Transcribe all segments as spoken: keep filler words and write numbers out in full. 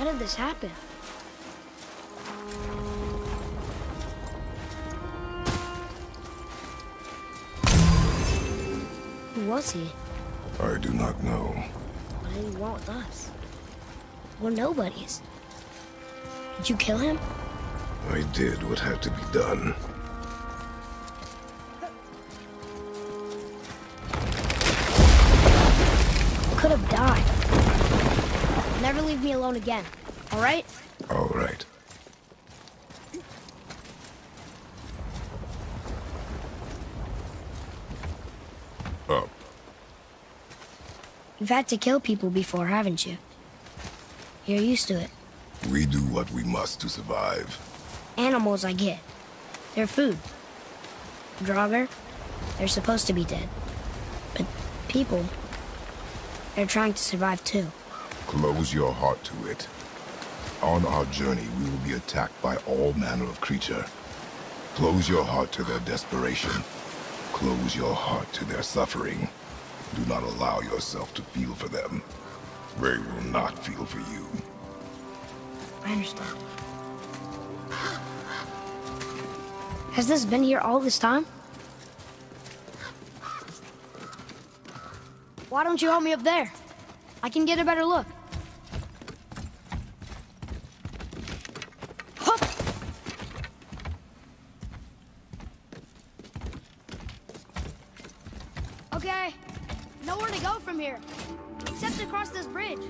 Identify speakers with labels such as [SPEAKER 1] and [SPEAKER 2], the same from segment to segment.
[SPEAKER 1] did this happen? Who was he?
[SPEAKER 2] I do not know.
[SPEAKER 1] What did he want with us? We're nobodies. Did you kill him?
[SPEAKER 2] I did what had to be done.
[SPEAKER 1] Could have died. Never leave me alone again, all right?
[SPEAKER 2] All right. Up.
[SPEAKER 1] You've had to kill people before, haven't you? You're used to it.
[SPEAKER 2] We do what we must to survive.
[SPEAKER 1] Animals, I get. They're food. Draugr, they're supposed to be dead. But people, they're trying to survive too.
[SPEAKER 2] Close your heart to it. On our journey, we will be attacked by all manner of creature. Close your heart to their desperation. Close your heart to their suffering. Do not allow yourself to feel for them. They will not feel for you.
[SPEAKER 1] I understand. Has this been here all this time? Why don't you help me up there? I can get a better look. Hup! Okay, nowhere to go from here, except across this bridge.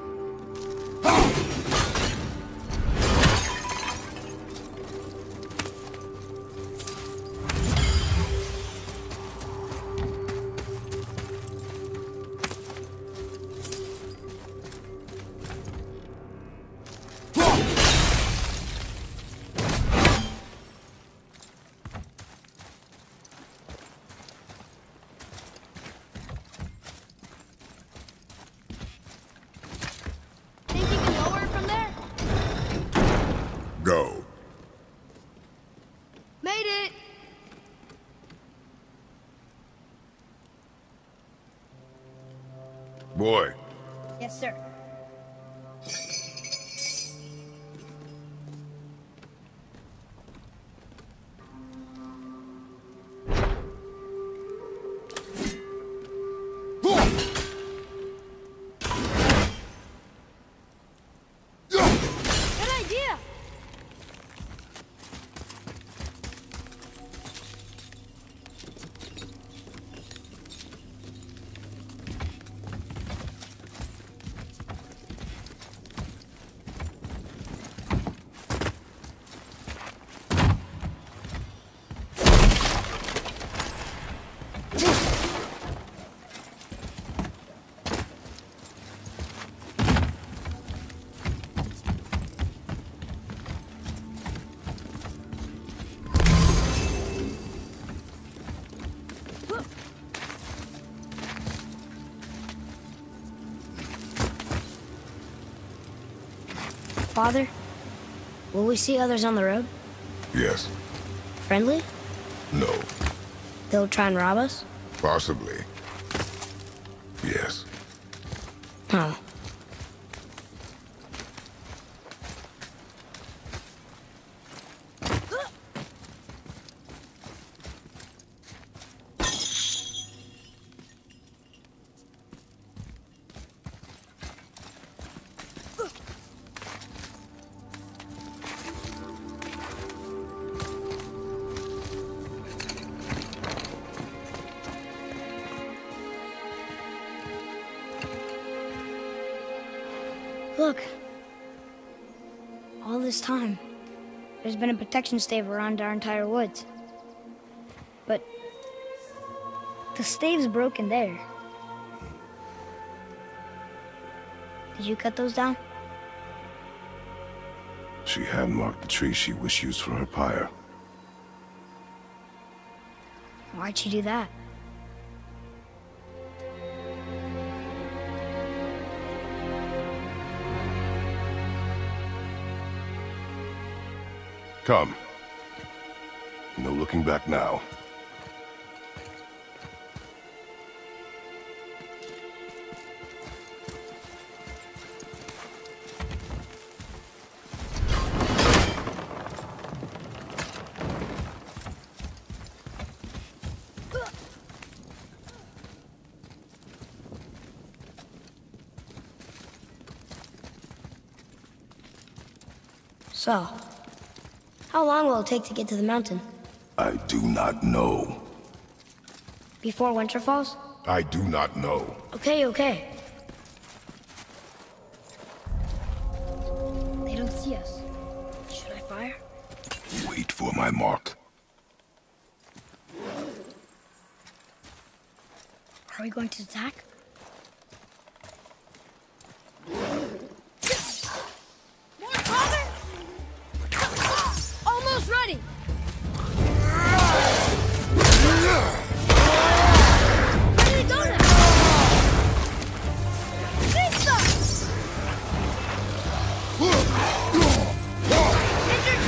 [SPEAKER 2] Go.
[SPEAKER 1] Made it!
[SPEAKER 2] Boy.
[SPEAKER 1] Yes, sir. Father, will we see others on the road?
[SPEAKER 2] Yes.
[SPEAKER 1] Friendly?
[SPEAKER 2] No.
[SPEAKER 1] They'll try and rob us?
[SPEAKER 2] Possibly. Yes.
[SPEAKER 1] Oh. Look. All this time, there's been a protection stave around our entire woods. But the stave's broken there. Did you cut those down?
[SPEAKER 2] She had marked the tree she wished used for her pyre.
[SPEAKER 1] Why'd she do that?
[SPEAKER 2] Come. No looking back now.
[SPEAKER 1] So, how long will it take to get to the mountain?
[SPEAKER 2] I do not know.
[SPEAKER 1] Before winter falls?
[SPEAKER 2] I do not know.
[SPEAKER 1] Okay, okay. They don't see us. Should I fire?
[SPEAKER 2] Wait for my mark.
[SPEAKER 1] Are we going to attack? More cover! Almost ready! Ready to go now! Pizza! Injured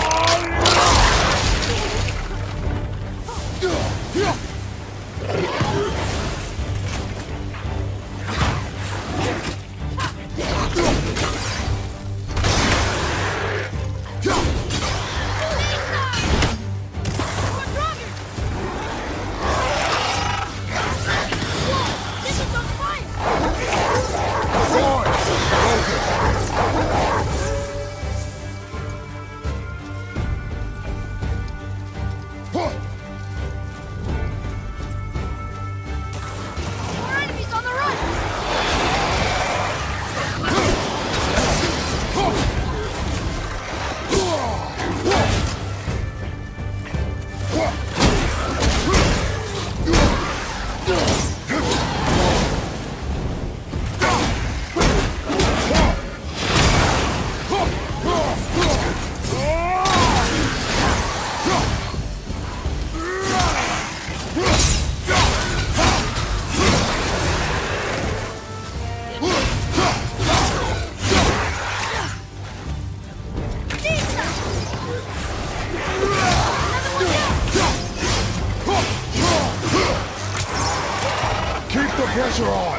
[SPEAKER 2] Pressure on!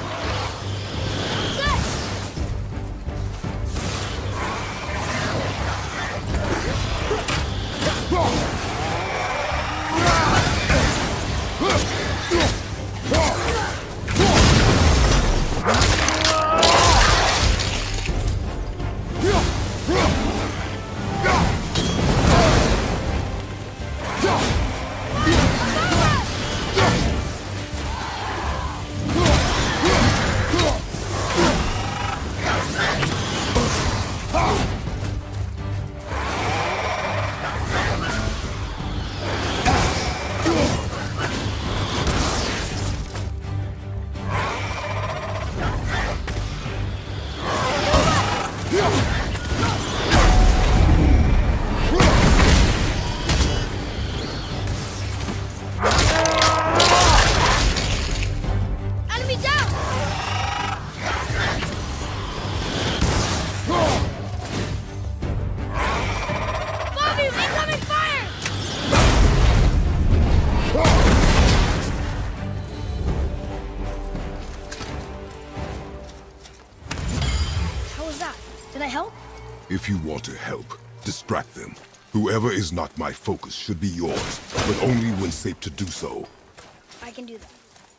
[SPEAKER 2] If you want to help, distract them. Whoever is not my focus should be yours, but only when safe to do so.
[SPEAKER 1] I can do that.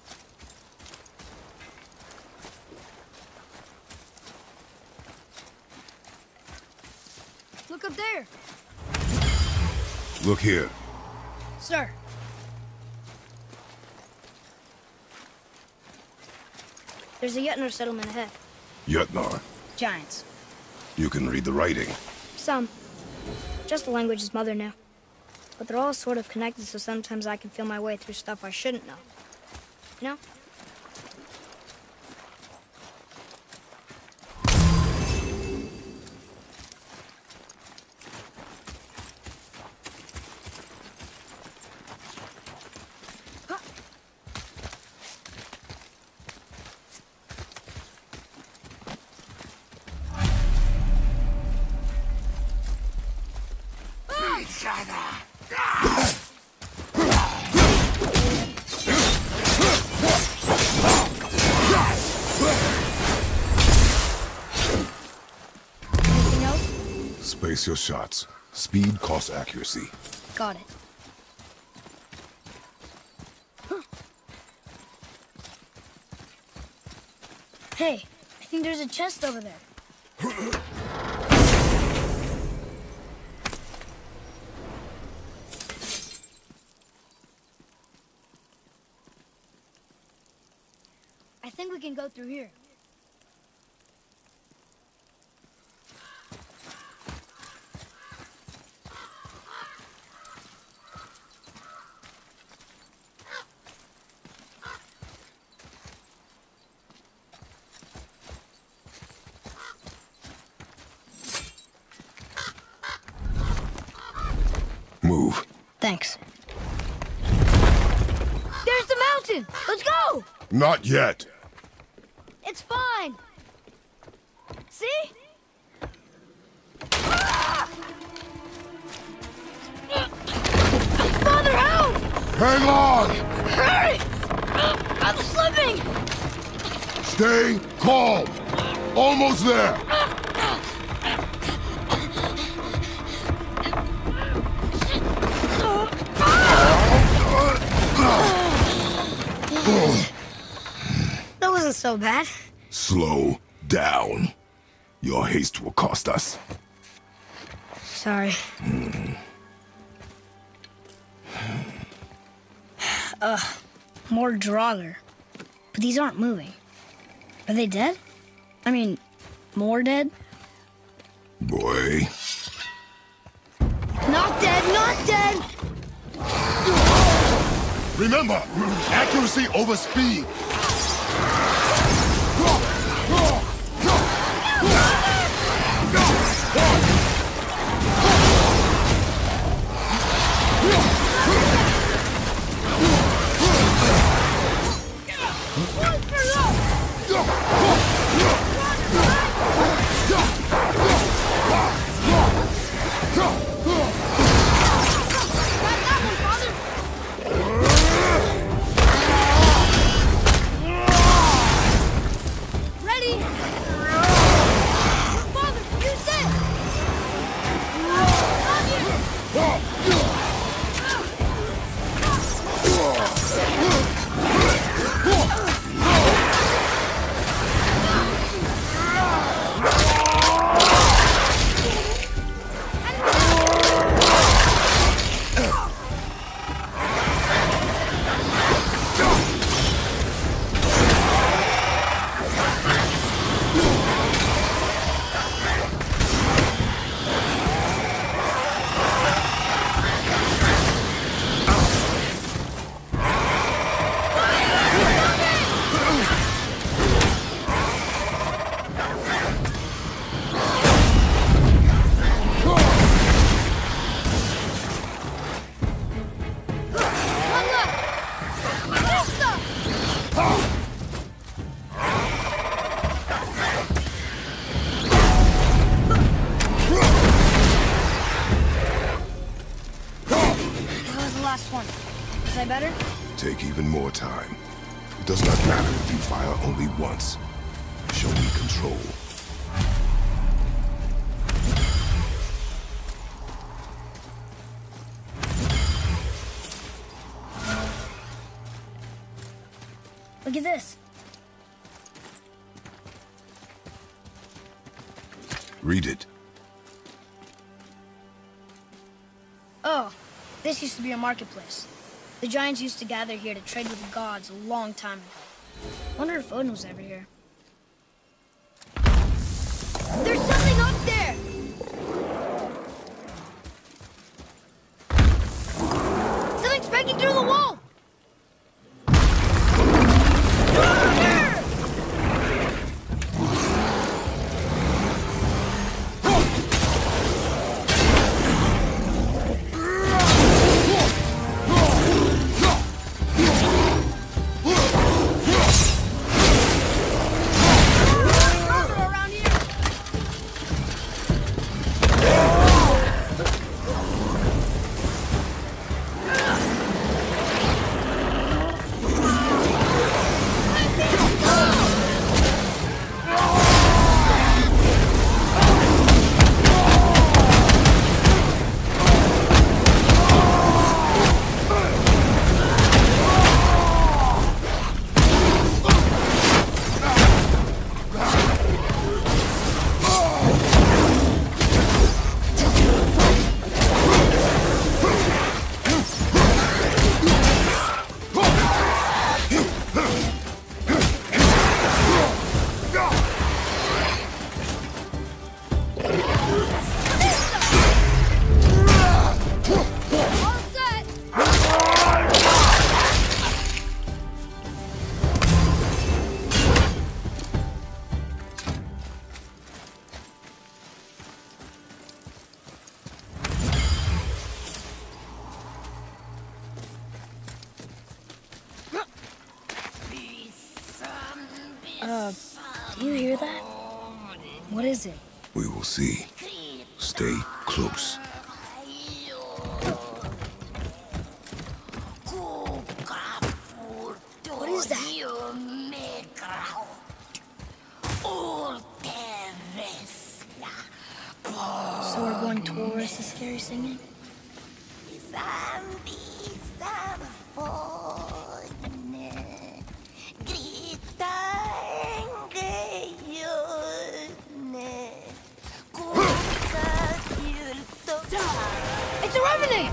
[SPEAKER 1] Look up there!
[SPEAKER 2] Look here.
[SPEAKER 1] Sir. There's a Yutnar settlement ahead.
[SPEAKER 2] Yutnar?
[SPEAKER 1] Giants.
[SPEAKER 2] You can read the writing.
[SPEAKER 1] Some. Just the language his mother knew. But they're all sort of connected, so sometimes I can feel my way through stuff I shouldn't know. You know?
[SPEAKER 2] Space your shots. Speed costs accuracy.
[SPEAKER 1] Got it. Huh. Hey, I think there's a chest over there. I think we can go through here.
[SPEAKER 2] Move.
[SPEAKER 1] Thanks. There's the mountain! Let's go!
[SPEAKER 2] Not yet.
[SPEAKER 1] It's fine. See? Ah! Father, help!
[SPEAKER 2] Hang on!
[SPEAKER 1] Hurry! I'm slipping!
[SPEAKER 2] Stay calm. Almost there.
[SPEAKER 1] That wasn't so bad.
[SPEAKER 2] Slow down. Your haste will cost us.
[SPEAKER 1] Sorry. Ugh, more Draugr. But these aren't moving. Are they dead? I mean, more dead?
[SPEAKER 2] Boy.
[SPEAKER 1] Not dead, not dead!
[SPEAKER 2] Remember, accuracy over speed.
[SPEAKER 1] I better?
[SPEAKER 2] Take even more time. It does not matter if you fire only once. Show me control.
[SPEAKER 1] Look at this.
[SPEAKER 2] Read it.
[SPEAKER 1] Oh, this used to be a marketplace. The giants used to gather here to trade with the gods a long time ago. Wonder if Odin was ever here. There's something up there! Something's breaking through the wall! Uh, do you hear that? What is it?
[SPEAKER 2] We will see. Stay close.
[SPEAKER 1] What is that? So we're going towards the scary singing? It's a revenant!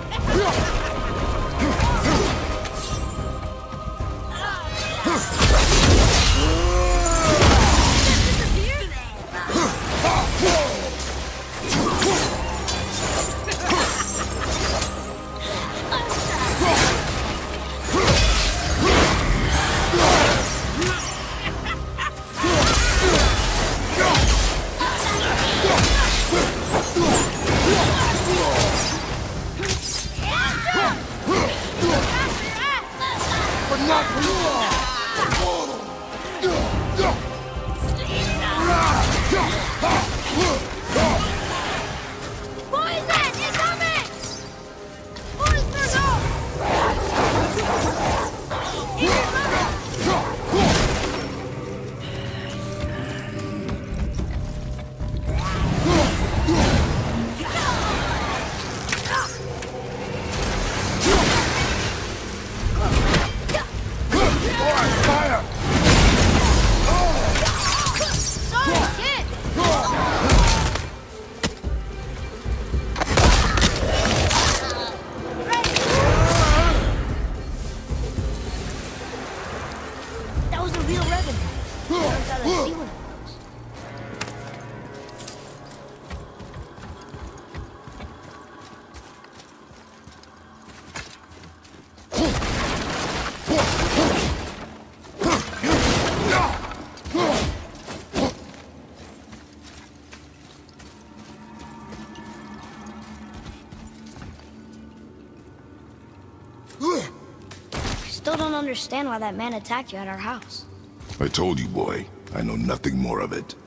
[SPEAKER 1] Still don't understand why that man attacked you at our house.
[SPEAKER 2] I told you, boy. I know nothing more of it.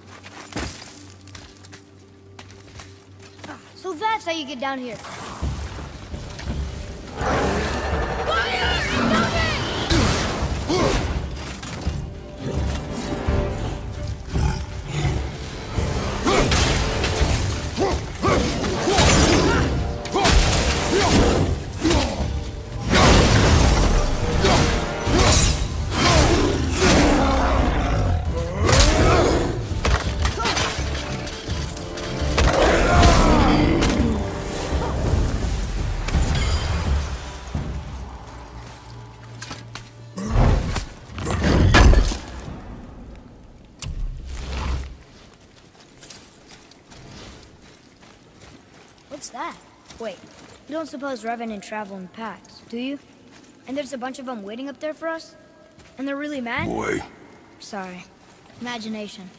[SPEAKER 1] So that's how you get down here. What's that? Wait, you don't suppose Revenant travel in packs, do you? And there's a bunch of them waiting up there for us? And they're really mad?
[SPEAKER 2] Boy.
[SPEAKER 1] Sorry. Imagination.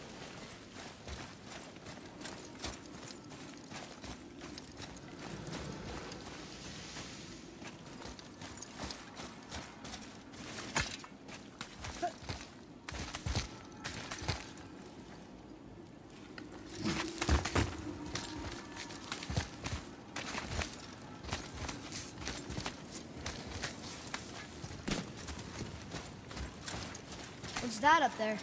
[SPEAKER 1] What's that up there?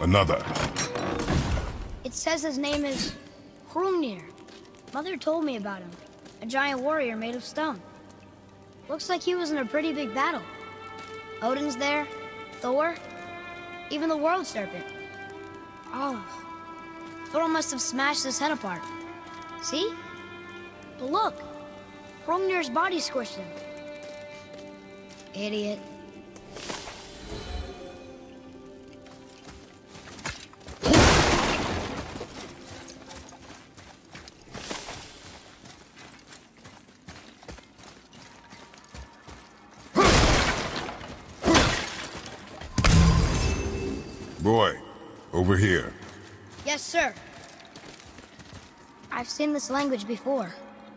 [SPEAKER 2] Another.
[SPEAKER 1] It says his name is Hrungnir. Mother told me about him. A giant warrior made of stone. Looks like he was in a pretty big battle. Odin's there, Thor, even the World Serpent. Oh, Thor must have smashed his head apart. See? But look, Hrungnir's body squished him. Idiot.
[SPEAKER 2] Boy, over here.
[SPEAKER 1] Yes, sir. I've seen this language before.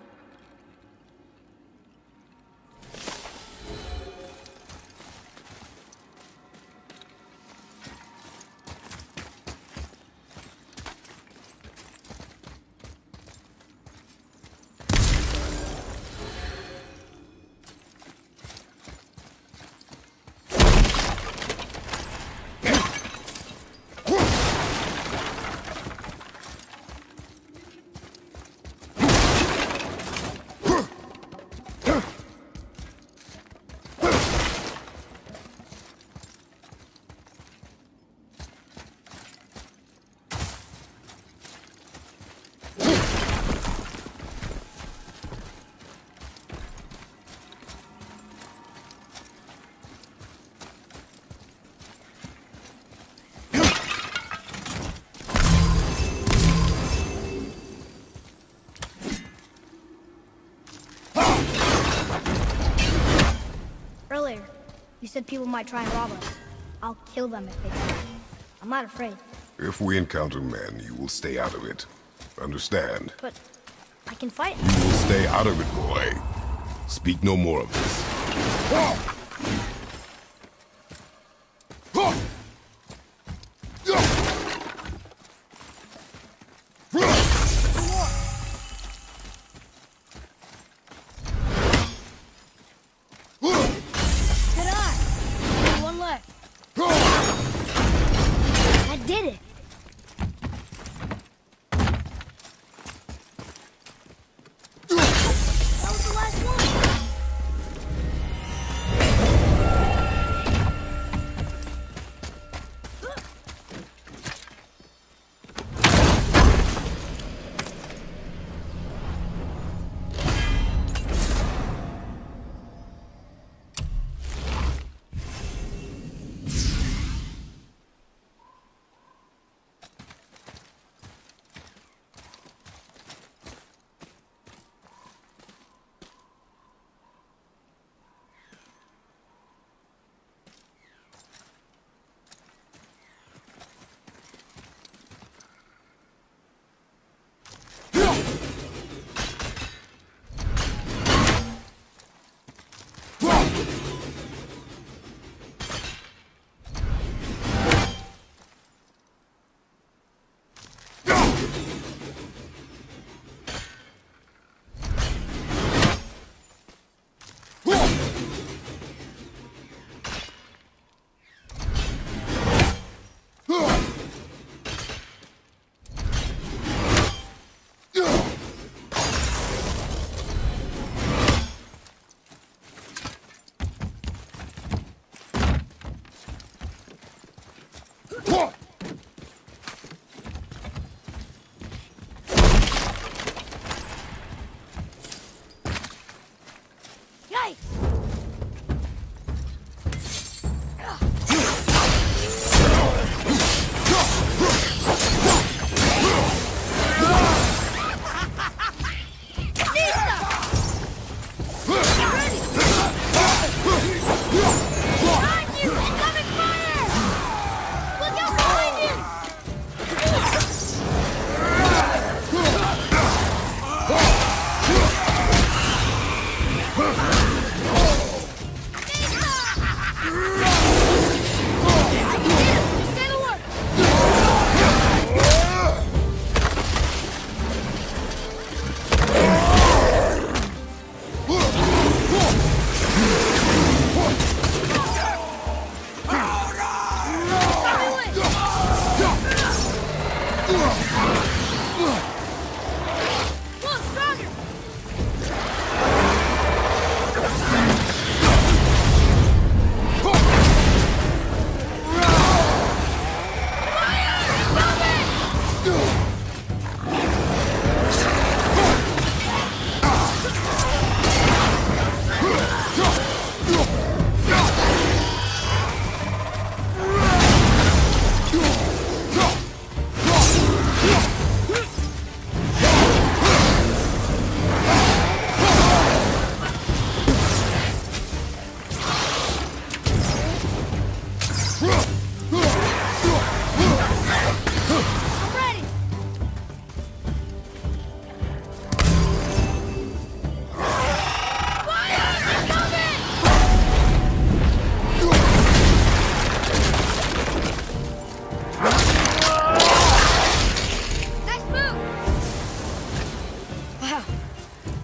[SPEAKER 1] Earlier, you said people might try and rob us. I'll kill them if they do. I'm not afraid.
[SPEAKER 2] If we encounter men, you will stay out of it. Understand?
[SPEAKER 1] But I can fight.
[SPEAKER 2] You will stay out of it, boy. Speak no more of this.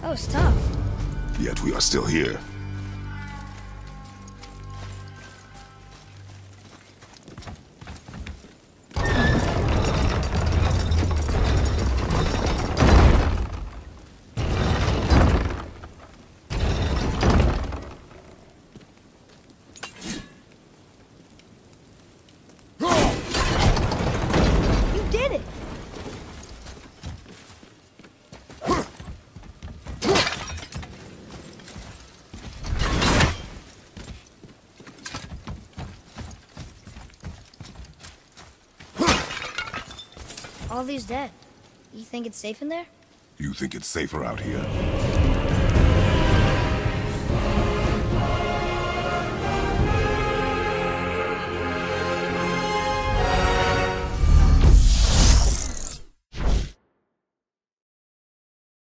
[SPEAKER 1] That was tough.
[SPEAKER 2] Yet we are still here.
[SPEAKER 1] All these dead. You think it's safe in there?
[SPEAKER 2] You think it's safer out here?